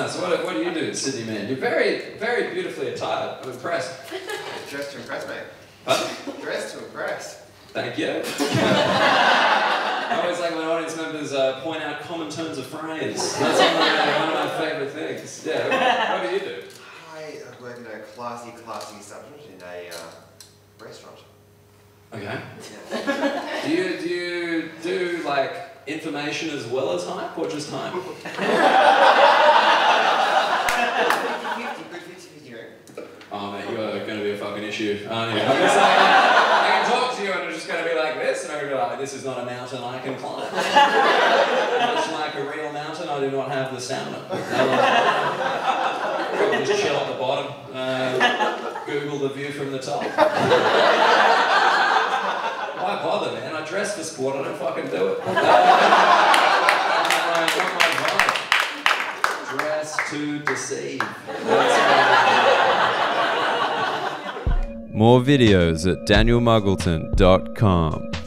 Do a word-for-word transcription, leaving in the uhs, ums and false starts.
nice. What, what do you do, Sydney man? You're very, very beautifully attired. I'm impressed. Dressed to impress, mate. Pardon? Dressed to impress. Thank you. I always like when audience members uh, point out common turns of phrase. That's one of my, one of my favourite things. Yeah. What do you do? I work in a classy, classy establishment in a uh, restaurant. Okay. Yeah. Do you do you do like information as well as hype, or just hype? Oh mate, you're going to be a fucking issue, aren't you? I'm just like, I can talk to you and it's just going to be like this, and I'm going to be like, this is not a mountain I can climb. Much like a real mountain, I do not have the stamina. I'll just chill at the bottom, uh, Google the view from the top. Why bother, man? I dress for sport, I don't fucking do it. Dress to deceive. More videos at daniel muggleton dot com.